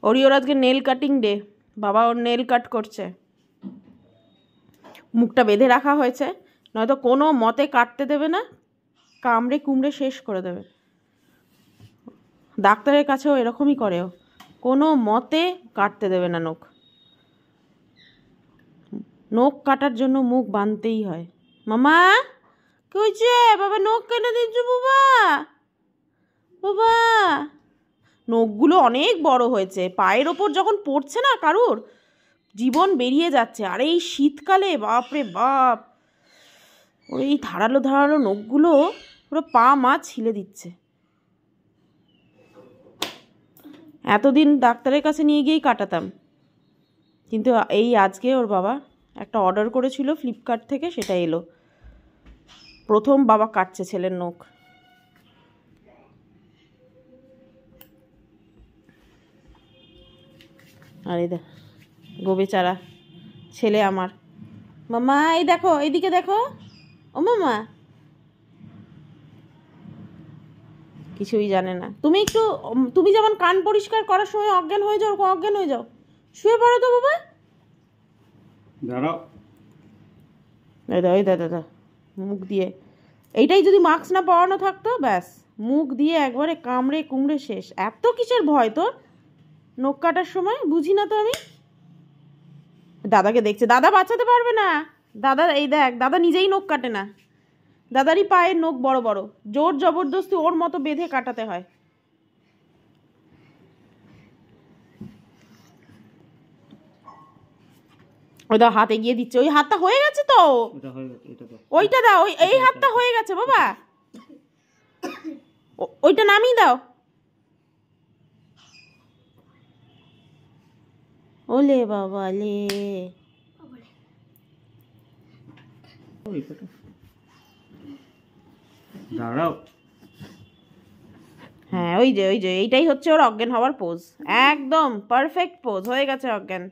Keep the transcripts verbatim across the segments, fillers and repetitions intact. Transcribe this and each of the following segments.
ওরিওর আজকে nail cutting day, বাবা ওর nail কাট করছে। মুখটা বেঁধে রাখা হয়েছে, নয়তো কোনো মতে কাটতে দেবে না, কামড়ে কুমড়ে শেষ করে দেবে। ডাক্তারের কাছেও এরকমই করে, ও কোনো মতে কাটতে দেবে না নখ। নখ কাটার জন্য মুখ বাঁধতেই হয়। মামা কি হয়েছে? বাবা নখ কেটে দিচ্ছ বাবা। বাবা নখগুলো অনেক বড় হয়েছে, পায়ের ওপর যখন পড়ছে না কারুর, জীবন বেরিয়ে যাচ্ছে। আর এই শীতকালে বাপরে বাপ, ওই ধারালো ধারালো নখগুলো পুরো পা মা ছিলে দিচ্ছে। এতদিন ডাক্তারের কাছে নিয়ে গিয়েই কাটাতাম, কিন্তু এই আজকে ওর বাবা একটা অর্ডার করেছিল ফ্লিপকার্ট থেকে, সেটা এলো। প্রথম বাবা কাটছে ছেলের নখ। আর এই দেখ গো বেচারা ছেলে আমার। মামা এই দেখো, এইদিকে দেখো। ও মামা কিছুই জানে না। তুমি একটু, তুমি যেমন কান পরিষ্কার করার সময় অজ্ঞান হয়ে যাও, অজ্ঞান হয়ে যাও, শুয়ে পড়ো তো বাবা। দাঁড়াও, দাদা ওই দাদা দাদা মুখ দিয়ে, এইটাই যদি মাস্ক না পরানো থাকতো ব্যাস, মুখ দিয়ে একবারে কামড়ে কুমড়ে শেষ। এত কিসের ভয় তোর নখ কাটার সময়? বুঝি না তো আমি। দাদাকে দেখছে, দাদা বাঁচাতে পারবে না। দাদা এই দেখ, দাদা নিজেই নখ কাটে না, দাদারই পায়ের নখ বড় বড়, জোর জবরদস্তি ওর মতো বেঁধে কাটাতে হয়। ওই দা হাত এগিয়ে দিচ্ছে, ওই হাতটা হয়ে গেছে তো, ওইটা দাও, ওই এই হাতটা হয়ে গেছে বাবা, ওইটা নামিয়ে দাও। ওলে বাবা লে, দাঁড়াও। হ্যাঁ ওই যে ওই যে এইটাই হচ্ছে ওর অজ্ঞান হওয়ার পোজ, একদম পারফেক্ট পোজ, হয়ে গেছে অজ্ঞান।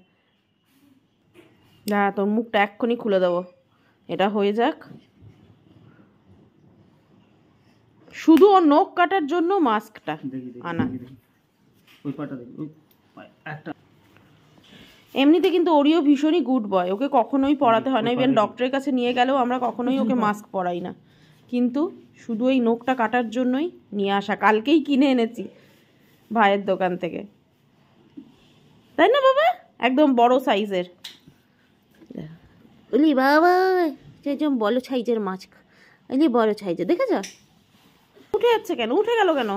না তোর মুখটা এক্ষুনি খুলে দেবো, এটা হয়ে যাক। শুধু ওর নখ কাটার জন্য মাস্কটা আনা। এমনিতে কিন্তু ওরিও ভীষণই গুড বয়, ওকে কখনোই পড়াতে হয় না, ইভেন ডক্টরের কাছে নিয়ে গেলেও আমরা কখনোই ওকে মাস্ক পরাই না, কিন্তু শুধু এই নখটা কাটার জন্যই নিয়ে আসা। কালকেই কিনে এনেছি ভাইয়ের দোকান থেকে, তাই না বাবা? একদম বড় সাইজের। বলি বাবা যেরকম বড় সাইজের মাছ, এই বড় সাইজের, দেখেছ? উঠে যাচ্ছে কেন? উঠে গেল কেন?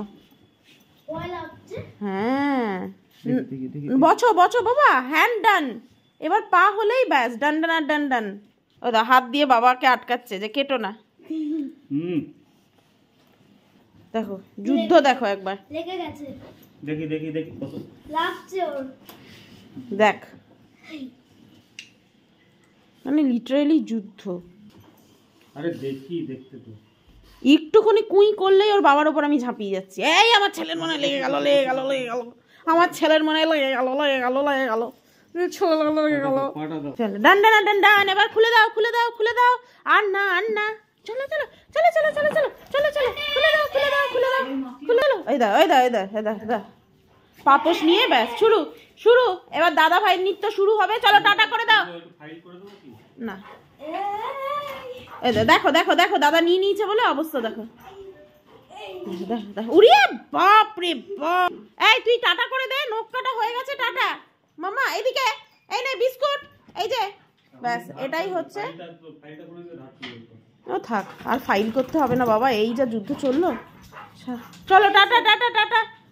হ্যাঁ বছো বছো বাবা, হ্যান্ড ডান। এবার পা হলেই ব্যাস, ডান ডান আর ডান ডান। ও দা হাত দিয়ে বাবাকে আটকাচ্ছে যে কেটো না। দেখো যুদ্ধ, দেখো একবার লেগে গেছে, দেখি দেখি দেখি কত লাগছে ওর, দেখ মানে লিটারালি যুদ্ধ। আরে দেখি, দেখতে তো একটুখানি কুই করলেই ওর বাবার ওপর আমি ঝাঁপিয়ে যাচ্ছি। এই আমার ছেলের মনে লেগে গেল, লেগে গেল, লেগে গেল, আমার ছেলের মনে লেগে গেল, লেগে গেল, লেগে গেল, লেগে গেল। ডান ডান ডান ডান, এবার খুলে দাও, খুলে দাও, খুলে দাও। আর না আর না, চলো চলো চলো চলো চলো চলো চলো চলো, খুলে দাও, খুলে দাও, খুলে দাও, খুলে দাও। এই দাও, এই দাও, এই দাও, এই দাও, এই দাও। পাপোশ নিয়ে ব্যাস শুরু শুরু। এবার দাদা ভাইয়ের নৃত্য শুরু হবে। চলো টাটা করে দাও। না দেখো দেখো দেখো, দাদা নিয়ে নিয়েছে বলে অবস্থা দেখো। উড়িয়ে বাপ রে বাপ। এই তুই টাটা করে দে, নখ কাটা হয়ে গেছে, টাটা। মামা এদিকে, এই নে বিস্কুট, এই যে ব্যাস, এটাই হচ্ছে। ও থাক, আর ফাইল করতে হবে না বাবা, এই যা যুদ্ধ চললো। চলো টাটা টাটা টাটা।